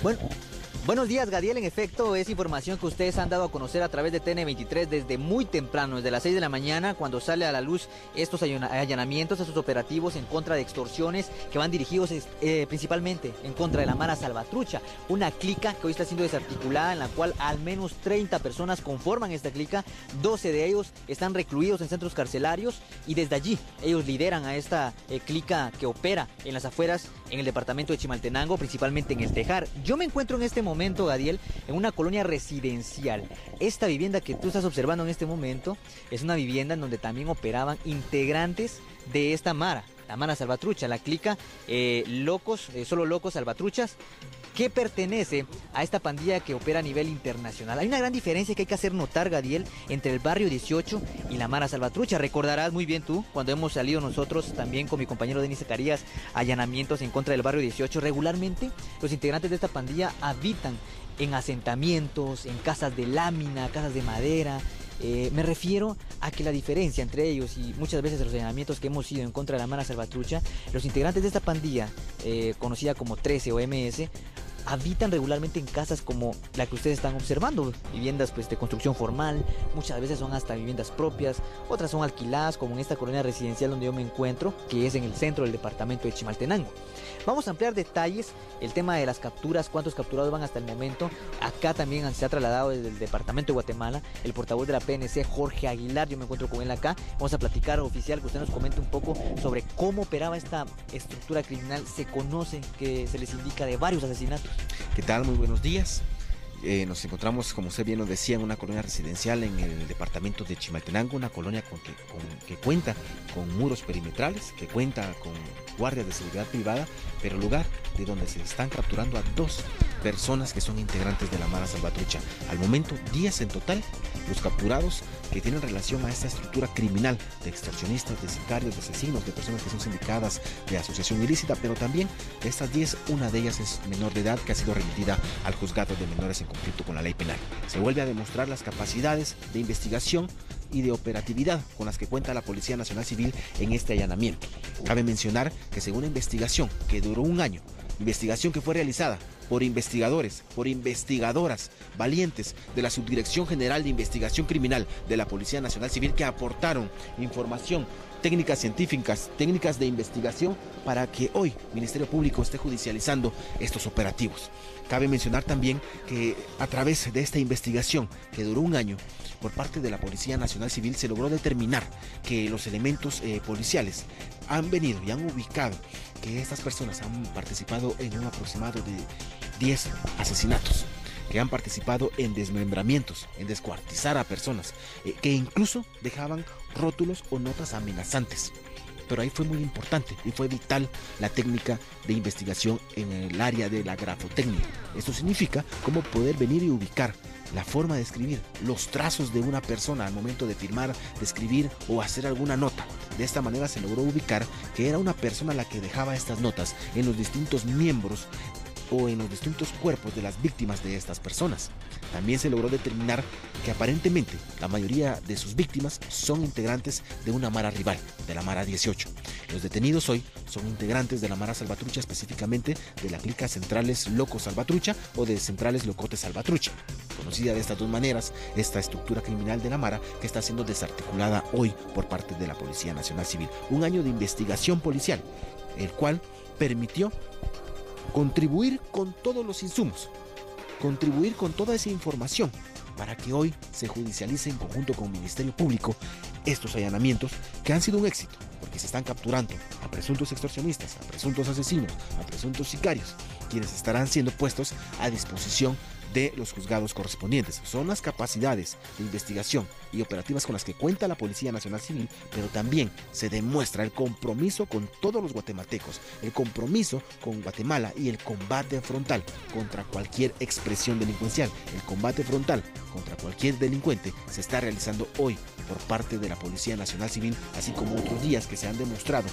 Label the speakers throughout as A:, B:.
A: Bueno, buenos días, Gadiel. En efecto, es información que ustedes han dado a conocer a través de TN23 desde muy temprano, desde las 6 de la mañana, cuando sale a la luz estos allanamientos, estos operativos en contra de extorsiones que van dirigidos principalmente en contra de la Mara Salvatrucha, una clica que hoy está siendo desarticulada, en la cual al menos 30 personas conforman esta clica, 12 de ellos están recluidos en centros carcelarios y desde allí ellos lideran a esta clica que opera en las afueras en el departamento de Chimaltenango, principalmente en El Tejar. Yo me encuentro en este momento, Gadiel, en una colonia residencial. Esta vivienda que tú estás observando en este momento es una vivienda en donde también operaban integrantes de esta Mara, la Mara Salvatrucha, la clica Solo Locos Salvatruchas, que pertenece a esta pandilla que opera a nivel internacional. Hay una gran diferencia que hay que hacer notar, Gadiel, entre el barrio 18 y la Mara Salvatrucha. Recordarás muy bien tú, cuando hemos salido nosotros también con mi compañero Denis Zacarías, allanamientos en contra del barrio 18. Regularmente los integrantes de esta pandilla habitan en asentamientos, en casas de lámina, casas de madera. Me refiero a que la diferencia entre ellos y muchas veces los allanamientos que hemos ido en contra de la Mara Salvatrucha, los integrantes de esta pandilla, conocida como 13 o MS, habitan regularmente en casas como la que ustedes están observando, viviendas pues de construcción formal, muchas veces son hasta viviendas propias, otras son alquiladas, como en esta colonia residencial donde yo me encuentro, que es en el centro del departamento de Chimaltenango. Vamos a ampliar detalles, el tema de las capturas, cuántos capturados van hasta el momento. Acá también se ha trasladado desde el departamento de Guatemala el portavoz de la PNC, Jorge Aguilar. Yo me encuentro con él acá. Vamos a platicar, oficial, que usted nos comente un poco sobre cómo operaba esta estructura criminal. Se conoce que se les indica de varios asesinatos.
B: ¿Qué tal? Muy buenos días. Nos encontramos, como usted bien nos decía, en una colonia residencial en el departamento de Chimaltenango, una colonia que cuenta con muros perimetrales, que cuenta con guardias de seguridad privada, pero lugar de donde se están capturando a 2 personas que son integrantes de la Mara Salvatrucha. Al momento, 10 en total, los capturados que tienen relación a esta estructura criminal de extorsionistas, de sicarios, de asesinos, de personas que son sindicadas de asociación ilícita, pero también de estas 10, una de ellas es menor de edad que ha sido remitida al juzgado de menores en conflicto con la ley penal. Se vuelve a demostrar las capacidades de investigación y de operatividad con las que cuenta la Policía Nacional Civil en este allanamiento. Cabe mencionar que según la investigación que duró un año, investigación que fue realizada por investigadores, por investigadoras valientes de la Subdirección General de Investigación Criminal de la Policía Nacional Civil, que aportaron información, técnicas científicas, técnicas de investigación para que hoy el Ministerio Público esté judicializando estos operativos. Cabe mencionar también que a través de esta investigación que duró un año por parte de la Policía Nacional Civil se logró determinar que los elementos policiales han venido y han ubicado que estas personas han participado en un aproximado de 10 asesinatos, que han participado en desmembramientos, en descuartizar a personas, que incluso dejaban rótulos o notas amenazantes. Pero ahí fue muy importante y fue vital la técnica de investigación en el área de la grafotecnia. Esto significa cómo poder venir y ubicar la forma de escribir, los trazos de una persona al momento de firmar, de escribir o hacer alguna nota. De esta manera se logró ubicar que era una persona la que dejaba estas notas en los distintos miembros o en los distintos cuerpos de las víctimas de estas personas. También se logró determinar que aparentemente la mayoría de sus víctimas son integrantes de una Mara rival, de la Mara 18. Los detenidos hoy son integrantes de la Mara Salvatrucha, específicamente de la clica Centrales Locos Salvatrucha o de Centrales Locotes Salvatrucha. Conocida de estas dos maneras, esta estructura criminal de la Mara que está siendo desarticulada hoy por parte de la Policía Nacional Civil. Un año de investigación policial, el cual permitió contribuir con todos los insumos, contribuir con toda esa información para que hoy se judicialice en conjunto con el Ministerio Público estos allanamientos que han sido un éxito, porque se están capturando a presuntos extorsionistas, a presuntos asesinos, a presuntos sicarios, quienes estarán siendo puestos a disposición de los juzgados correspondientes. Son las capacidades de investigación y operativas con las que cuenta la Policía Nacional Civil, pero también se demuestra el compromiso con todos los guatemaltecos, el compromiso con Guatemala y el combate frontal contra cualquier expresión delincuencial. El combate frontal contra cualquier delincuente se está realizando hoy por parte de la Policía Nacional Civil, así como otros días que se han demostrado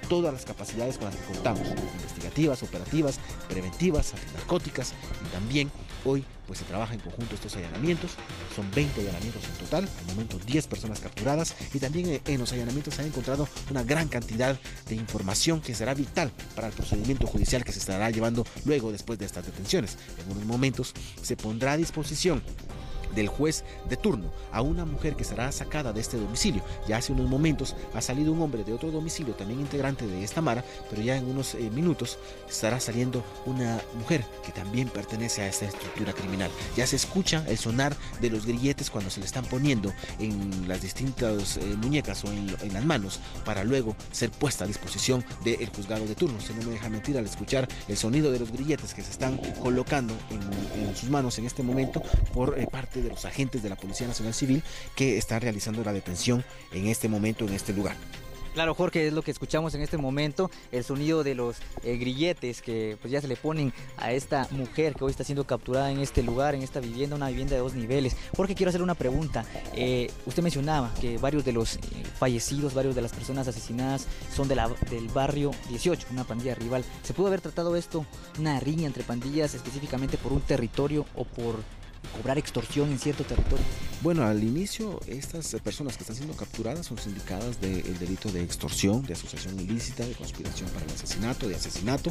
B: todas las capacidades con las que contamos, investigativas, operativas, preventivas, antinarcóticas, y también hoy pues se trabaja en conjunto estos allanamientos. Son 20 allanamientos en total, al momento 10 personas capturadas, y también en los allanamientos se ha encontrado una gran cantidad de información que será vital para el procedimiento judicial que se estará llevando luego después de estas detenciones. En unos momentos se pondrá a disposición del juez de turno a una mujer que será sacada de este domicilio. Ya hace unos momentos ha salido un hombre de otro domicilio, también integrante de esta mara, pero ya en unos minutos estará saliendo una mujer que también pertenece a esta estructura criminal. Ya se escucha el sonar de los grilletes cuando se le están poniendo en las distintas muñecas o en las manos para luego ser puesta a disposición del juzgado de turno. Se no me deja mentir al escuchar el sonido de los grilletes que se están colocando en sus manos en este momento por parte de los agentes de la Policía Nacional Civil que están realizando la detención en este momento en este lugar.
A: Claro, Jorge, es lo que escuchamos en este momento, el sonido de los grilletes que pues ya se le ponen a esta mujer que hoy está siendo capturada en este lugar, en esta vivienda, una vivienda de 2 niveles. Jorge, quiero hacerle una pregunta. Usted mencionaba que varios de los fallecidos, varios de las personas asesinadas son del barrio 18, una pandilla rival. ¿Se pudo haber tratado esto, una riña entre pandillas específicamente por un territorio o por cobrar extorsión en cierto territorio?
B: Bueno, al inicio estas personas que están siendo capturadas son sindicadas del delito de extorsión, de asociación ilícita, de conspiración para el asesinato, de asesinato,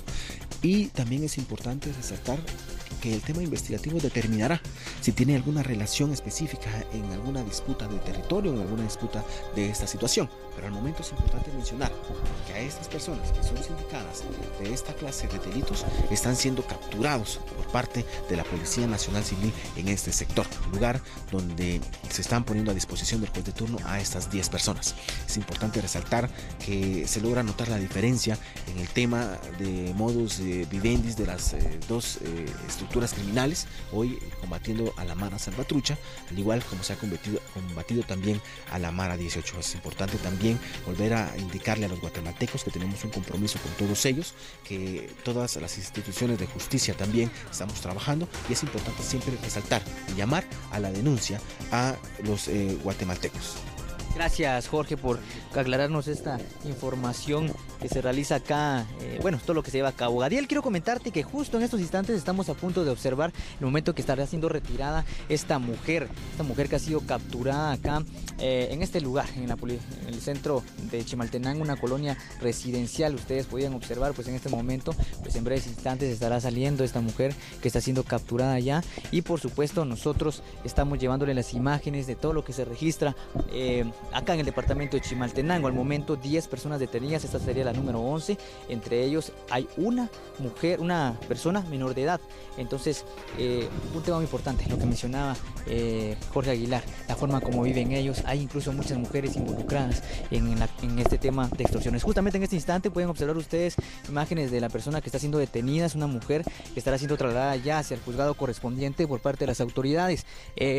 B: y también es importante resaltar que el tema investigativo determinará si tiene alguna relación específica en alguna disputa de territorio, en alguna disputa de esta situación. Pero al momento es importante mencionar que a estas personas que son sindicadas de esta clase de delitos están siendo capturados por parte de la Policía Nacional Civil en este sector, lugar donde se están poniendo a disposición del juez de turno a estas 10 personas. Es importante resaltar que se logra notar la diferencia en el tema de modus vivendi de las dos estructuras criminales, hoy combatiendo a la Mara Salvatrucha, al igual como se ha combatido también a la Mara 18. Es importante también volver a indicarle a los guatemaltecos que tenemos un compromiso con todos ellos, que todas las instituciones de justicia también estamos trabajando, y es importante siempre resaltar y llamar a la denuncia a los guatemaltecos.
A: Gracias, Jorge, por aclararnos esta información que se realiza acá, bueno, todo lo que se lleva a cabo. Gadiel, quiero comentarte que justo en estos instantes estamos a punto de observar el momento que estará siendo retirada esta mujer que ha sido capturada acá en este lugar, en el centro de Chimaltenango, una colonia residencial. Ustedes podían observar, pues en este momento, pues en breves instantes estará saliendo esta mujer que está siendo capturada allá, y por supuesto nosotros estamos llevándole las imágenes de todo lo que se registra acá en el departamento de Chimaltenango. Al momento 10 personas detenidas, esta sería la número 11, entre ellos hay una mujer, una persona menor de edad. Entonces, un tema muy importante, lo que mencionaba Jorge Aguilar, la forma como viven ellos. Hay incluso muchas mujeres involucradas en este tema de extorsiones. Justamente en este instante pueden observar ustedes imágenes de la persona que está siendo detenida. Es una mujer que estará siendo trasladada ya hacia el juzgado correspondiente por parte de las autoridades.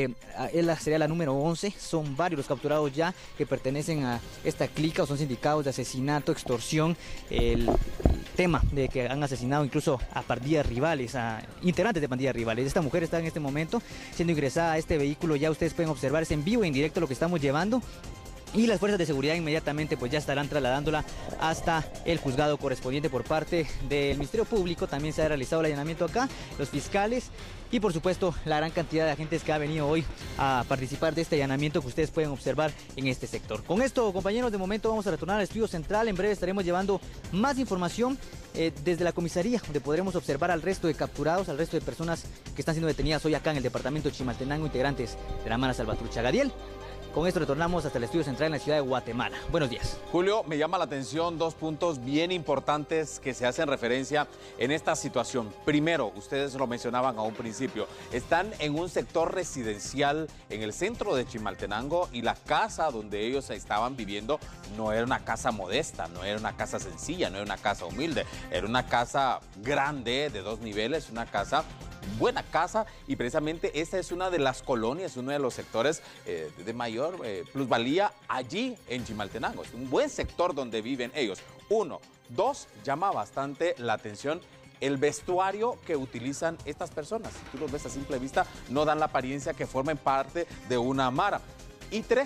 A: Ella sería la número 11, son varios los capturados ya que pertenecen a esta clica o son sindicados de asesinato, extorsión, el tema de que han asesinado incluso a pandillas rivales, a integrantes de pandillas rivales. Esta mujer está en este momento siendo ingresada a este vehículo, ya ustedes pueden observar, es en vivo e en directo lo que estamos llevando. Y las fuerzas de seguridad inmediatamente pues ya estarán trasladándola hasta el juzgado correspondiente por parte del Ministerio Público. También se ha realizado el allanamiento acá, los fiscales y por supuesto la gran cantidad de agentes que ha venido hoy a participar de este allanamiento que ustedes pueden observar en este sector. Con esto, compañeros, de momento vamos a retornar al estudio central. En breve estaremos llevando más información desde la comisaría, donde podremos observar al resto de capturados, al resto de personas que están siendo detenidas hoy acá en el departamento de Chimaltenango, integrantes de la Mara Salvatrucha. Gadiel, con esto retornamos hasta el estudio central en la ciudad de Guatemala. Buenos días.
C: Julio, me llama la atención 2 puntos bien importantes que se hacen referencia en esta situación. Primero, ustedes lo mencionaban a un principio, están en un sector residencial en el centro de Chimaltenango y la casa donde ellos estaban viviendo no era una casa modesta, no era una casa sencilla, no era una casa humilde, era una casa grande de 2 niveles, una casa buena casa, y precisamente esta es una de las colonias, uno de los sectores de mayor plusvalía allí en Chimaltenango. Es un buen sector donde viven ellos. 1, 2, llama bastante la atención el vestuario que utilizan estas personas. Si tú los ves a simple vista, no dan la apariencia que formen parte de una mara. Y 3,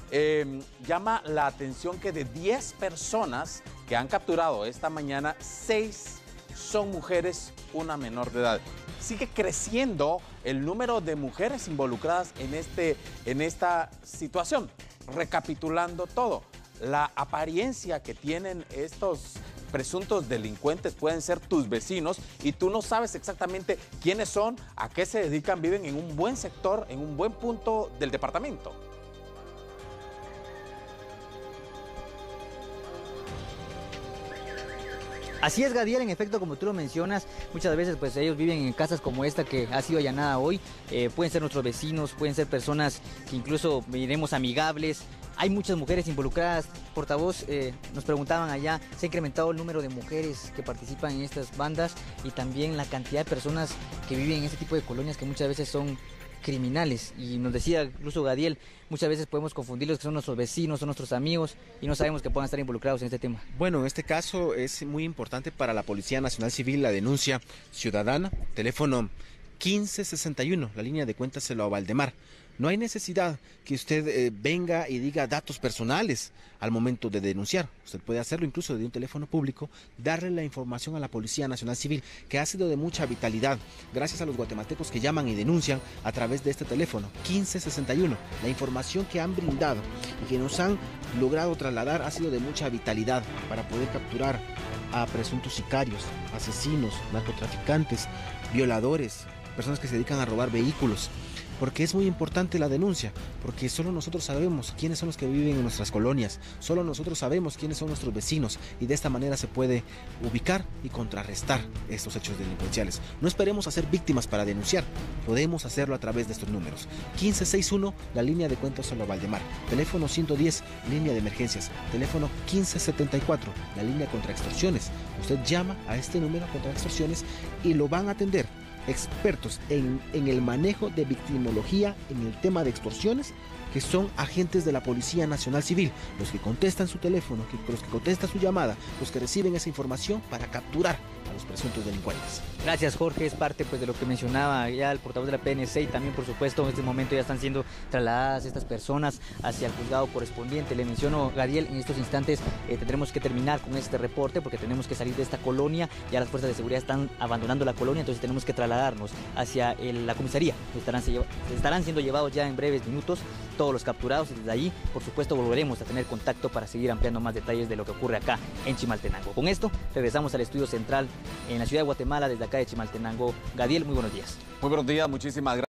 C: llama la atención que de 10 personas que han capturado esta mañana, 6 son mujeres, una menor de edad. Sigue creciendo el número de mujeres involucradas en esta situación. Recapitulando todo, la apariencia que tienen estos presuntos delincuentes pueden ser tus vecinos y tú no sabes exactamente quiénes son, a qué se dedican, viven en un buen sector, en un buen punto del departamento.
A: Así es, Gadiel, en efecto, como tú lo mencionas, muchas veces pues ellos viven en casas como esta que ha sido allanada hoy. Pueden ser nuestros vecinos, pueden ser personas que incluso diremos amigables. Hay muchas mujeres involucradas. Portavoz, nos preguntaban allá, se ha incrementado el número de mujeres que participan en estas bandas y también la cantidad de personas que viven en este tipo de colonias que muchas veces son criminales. Y nos decía incluso Gadiel, muchas veces podemos confundirlos que son nuestros vecinos, son nuestros amigos y no sabemos que puedan estar involucrados en este tema.
B: Bueno, en este caso es muy importante para la Policía Nacional Civil la denuncia ciudadana, teléfono 1561, la línea de Cuéntaselo a Valdemar. No hay necesidad que usted venga y diga datos personales al momento de denunciar. Usted puede hacerlo incluso desde un teléfono público, darle la información a la Policía Nacional Civil, que ha sido de mucha vitalidad, gracias a los guatemaltecos que llaman y denuncian a través de este teléfono, 1561. La información que han brindado y que nos han logrado trasladar ha sido de mucha vitalidad para poder capturar a presuntos sicarios, asesinos, narcotraficantes, violadores, personas que se dedican a robar vehículos. Porque es muy importante la denuncia, porque solo nosotros sabemos quiénes son los que viven en nuestras colonias, solo nosotros sabemos quiénes son nuestros vecinos y de esta manera se puede ubicar y contrarrestar estos hechos delincuenciales. No esperemos a ser víctimas para denunciar, podemos hacerlo a través de estos números. 1561, la línea de Cuéntaselo a Valdemar, teléfono 110, línea de emergencias, teléfono 1574, la línea contra extorsiones. Usted llama a este número contra extorsiones y lo van a atender expertos en el manejo de victimología en el tema de extorsiones, que son agentes de la Policía Nacional Civil, los que contestan su teléfono, los que contestan su llamada, los que reciben esa información para capturar a los presuntos delincuentes.
A: Gracias, Jorge, es parte pues de lo que mencionaba ya el portavoz de la PNC y también por supuesto en este momento ya están siendo trasladadas estas personas hacia el juzgado correspondiente. Le menciono, Gadiel, en estos instantes tendremos que terminar con este reporte porque tenemos que salir de esta colonia, ya las fuerzas de seguridad están abandonando la colonia, entonces tenemos que trasladarnos hacia la comisaría. Estarán siendo llevados ya en breves minutos todos los capturados y desde allí, por supuesto, volveremos a tener contacto para seguir ampliando más detalles de lo que ocurre acá en Chimaltenango. Con esto, regresamos al estudio central en la ciudad de Guatemala, desde acá de Chimaltenango. Gadiel, muy buenos días.
C: Muy buenos días, muchísimas gracias.